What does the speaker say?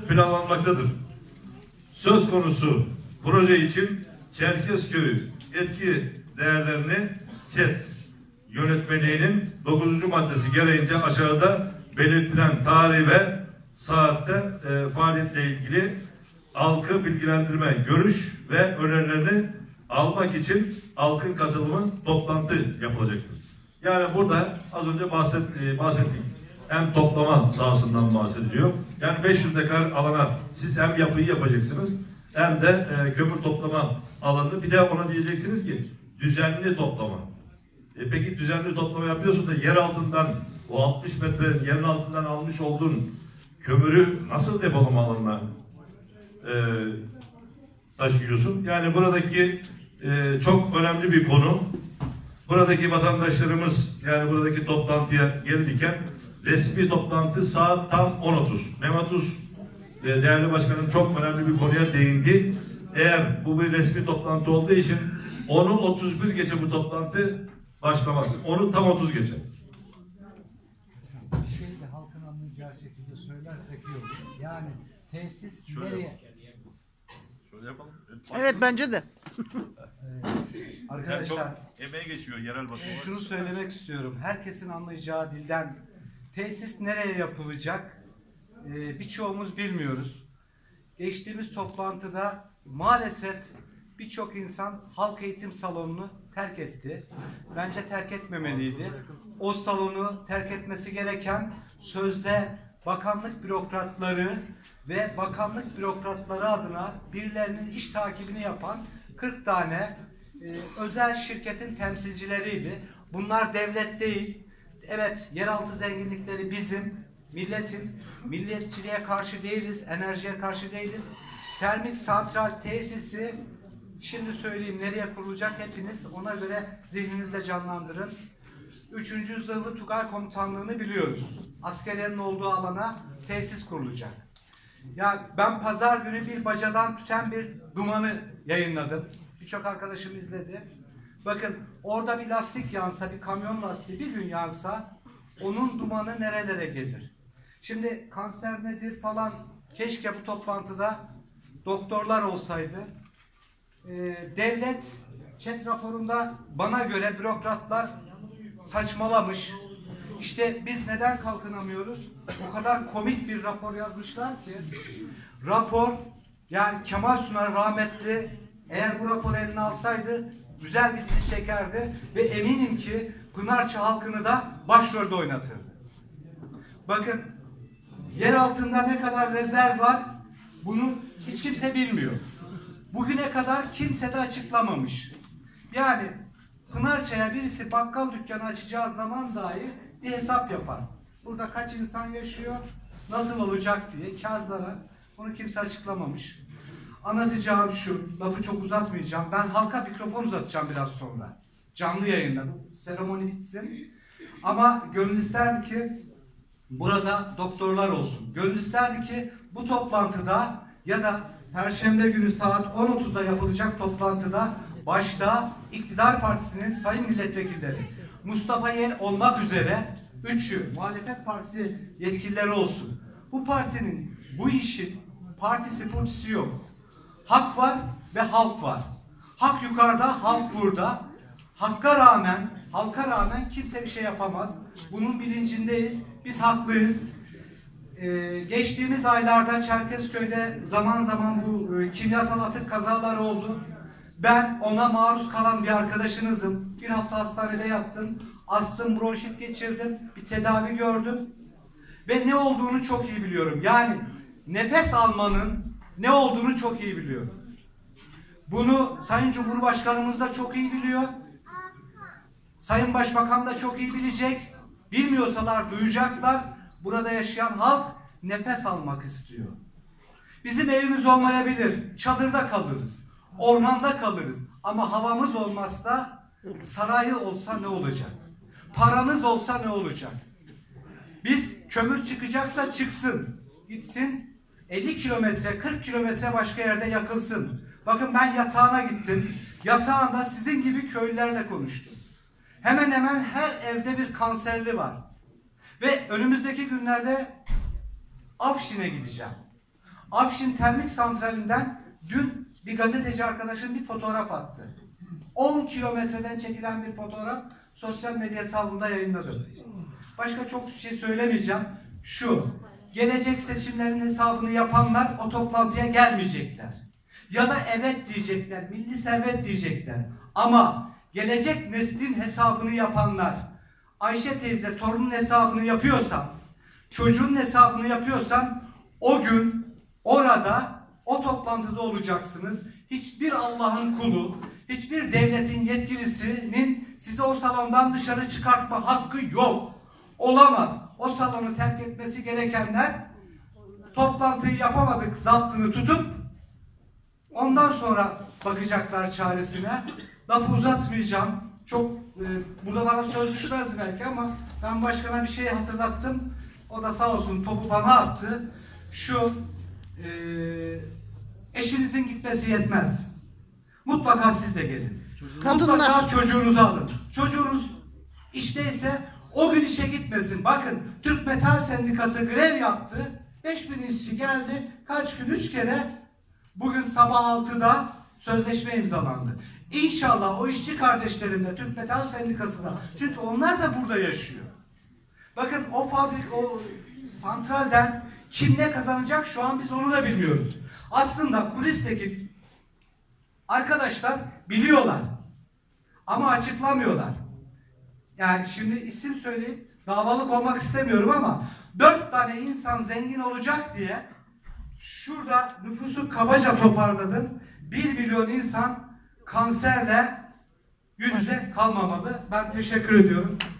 planlanmaktadır. Söz konusu proje için Çerkezköy etki değerlerini ÇED yönetmeliğinin 9. maddesi gereğince aşağıda belirtilen tarih ve saatte faaliyetle ilgili halkı bilgilendirme, görüş ve önerilerini almak için halkın katılımı toplantı yapılacaktır. Yani burada az önce bahsettik. Hem toplama sahasından bahsediliyor. Yani 500 dekar alana siz hem yapıyı yapacaksınız hem de kömür toplama alanını, bir de ona diyeceksiniz ki düzenli toplama. Peki düzenli toplama yapıyorsun da yer altından, o 60 metre yerin altından almış olduğun kömürü nasıl depolama alanına taşıyorsun? Yani buradaki çok önemli bir konu. Buradaki vatandaşlarımız, yani buradaki toplantıya gelirken resmi toplantı saat tam 10.30. Mehmet Uz değerli başkanım çok önemli bir konuya değindi. Eğer bu bir resmi toplantı olduğu için 10'u 31 geçe bu toplantı başlaması. 10'u tam 30 geçe. Bir şey de halkın anlayacağı şekilde söylersek iyi olur. Yani tesis Şöyle nereye? Şöyle yapalım. Evet bence de. Arkadaşlar çok emeğe geçiyor yerel basın. şunu söylemek istiyorum. Herkesin anlayacağı dilden tesis nereye yapılacak? Birçoğumuz bilmiyoruz. Geçtiğimiz toplantıda maalesef birçok insan halk eğitim salonunu terk etti. Bence terk etmemeliydi. O salonu terk etmesi gereken sözde bakanlık bürokratları ve bakanlık bürokratları adına birilerinin iş takibini yapan 40 tane özel şirketin temsilcileriydi. Bunlar devlet değil. Evet, yeraltı zenginlikleri bizim, milletin. Milliyetçiliğe karşı değiliz, enerjiye karşı değiliz. Termik santral tesisi, şimdi söyleyeyim nereye kurulacak, hepiniz ona göre zihninizde canlandırın. 3. Zırhlı Tugay Komutanlığı'nı biliyoruz. Askeriyenin olduğu alana tesis kurulacak. Ya ben pazar günü bir bacadan tüten bir dumanı yayınladım. Birçok arkadaşım izledi. Bakın orada bir lastik yansa, bir kamyon lastiği bir gün yansa onun dumanı nerelere gelir? Şimdi kanser nedir falan, keşke bu toplantıda doktorlar olsaydı. Devlet ÇED raporunda bana göre bürokratlar saçmalamış. İşte biz neden kalkınamıyoruz? O kadar komik bir rapor yazmışlar ki. Rapor, yani Kemal Sunal rahmetli eğer bu raporu eline alsaydı güzel bir dizi çekerdi ve eminim ki Pınarçı halkını da başrolde oynatırdı. Bakın, yer altında ne kadar rezerv var bunu hiç kimse bilmiyor. Bugüne kadar kimse de açıklamamış. Yani Pınarçı'ya birisi bakkal dükkanı açacağı zaman dahi bir hesap yapar. Burada kaç insan yaşıyor, nasıl olacak diye, kar zarar. Bunu kimse açıklamamış. Anlatacağım şu, lafı çok uzatmayacağım. Ben halka mikrofon uzatacağım biraz sonra. Canlı yayında. Bu seremoni bitsin. Ama gönül isterdi ki burada doktorlar olsun. Gönül isterdi ki bu toplantıda ya da Perşembe günü saat 10.30'da yapılacak toplantıda başta iktidar partisinin sayın milletvekilleri Mustafa Yel olmak üzere 3'ü muhalefet partisi yetkilileri olsun. Bu partinin bu işin partisi yok. Hak var ve halk var. Hak yukarıda, halk burada. Halka rağmen kimse bir şey yapamaz. Bunun bilincindeyiz. Biz haklıyız. Geçtiğimiz aylarda Çerkezköy'de zaman zaman bu kimyasal atık kazaları oldu. Ben ona maruz kalan bir arkadaşınızım. Bir hafta hastanede yattım. Astım, bronşit geçirdim. Bir tedavi gördüm. Ve ne olduğunu çok iyi biliyorum. Yani nefes almanın ne olduğunu çok iyi biliyorum. Bunu Sayın Cumhurbaşkanımız da çok iyi biliyor. Sayın Başbakan da çok iyi bilecek. Bilmiyorsalar duyacaklar. Burada yaşayan halk nefes almak istiyor. Bizim evimiz olmayabilir. Çadırda kalırız. Ormanda kalırız. Ama havamız olmazsa, sarayı olsa ne olacak? Paranız olsa ne olacak? Biz kömür çıkacaksa çıksın. Gitsin 50 kilometre, 40 kilometre başka yerde yakılsın. Bakın ben yatağına gittim. Yatağında sizin gibi köylülerle konuştum. Hemen hemen her evde bir kanserli var. Ve önümüzdeki günlerde Afşin'e gideceğim. Afşin Termik Santrali'nden dün bir gazeteci arkadaşım bir fotoğraf attı. 10 kilometreden çekilen bir fotoğraf sosyal medya hesabında yayınladı. Başka çok şey söylemeyeceğim. Şu, gelecek seçimlerin hesabını yapanlar o toplantıya gelmeyecekler. Ya da evet diyecekler, milli servet diyecekler. Ama gelecek neslin hesabını yapanlar, Ayşe teyze torunun hesabını yapıyorsan, çocuğun hesabını yapıyorsan, o gün orada, o toplantıda olacaksınız. Hiçbir Allah'ın kulu, hiçbir devletin yetkilisinin sizi o salondan dışarı çıkartma hakkı yok. Olamaz. O salonu terk etmesi gerekenler toplantıyı yapamadık zaptını tutup ondan sonra bakacaklar çaresine. Lafı uzatmayacağım. Çok burada bana söz düşmezdi belki ama ben başkana bir şey hatırlattım. O da sağ olsun topu bana attı. Şu eşinizin gitmesi yetmez. Mutlaka siz de gelin. Kadınlar. Mutlaka çocuğunuzu alın. Çocuğunuz işteyse o gün işe gitmesin. Bakın Türk Metal Sendikası grev yaptı. 5000 işçi geldi. Kaç gün? 3 kere. Bugün sabah 6'da sözleşme imzalandı. İnşallah o işçi kardeşlerim de Türk Metal Sendikası'nda. Çünkü onlar da burada yaşıyor. Bakın o o santralden kim ne kazanacak şu an biz onu da bilmiyoruz. Aslında kulisteki arkadaşlar biliyorlar. Ama açıklamıyorlar. Yani şimdi isim söyleyip davalık olmak istemiyorum ama 4 tane insan zengin olacak diye şurada nüfusu kabaca toparladım. 1 milyon insan kanserle yüz yüze kalmamalı. Ben teşekkür ediyorum.